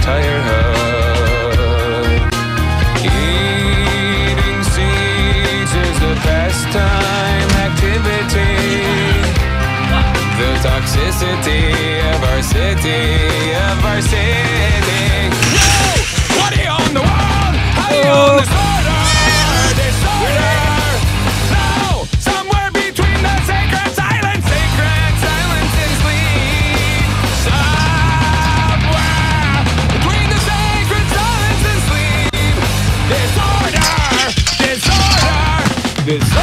fire hub. Eating seeds is a pastime activity. The toxicity of our city. No! What are you on the wall? How are you on the disorder? No! Somewhere between the sacred silence and sleep. Somewhere between the sacred silence and sleep. Disorder.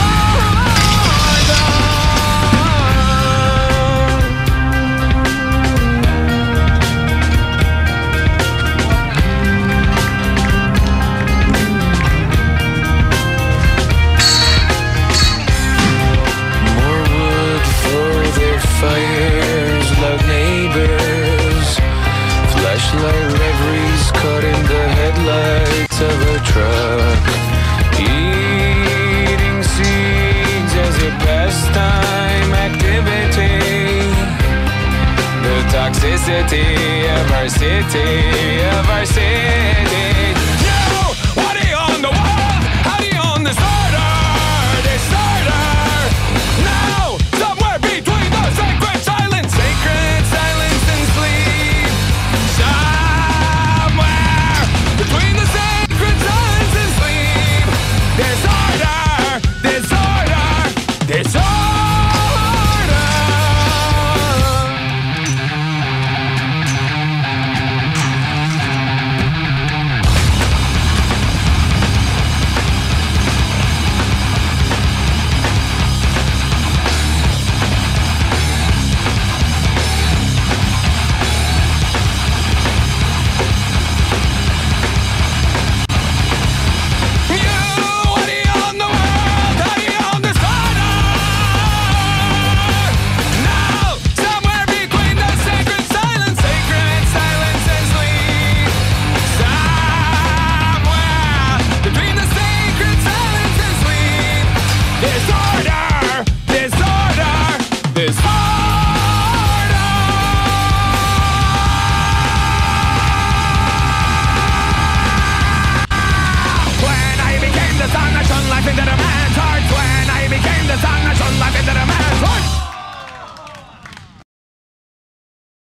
Fires, loud neighbors, flashlight reveries caught in the headlights of a truck. Eating seeds as a pastime activity. The toxicity of our city. No! What are you on the wall? How do you on the disorder? No! Somewhere between the sacred silence and sleep. Somewhere between the sacred silence and sleep. Disorder. Disorder!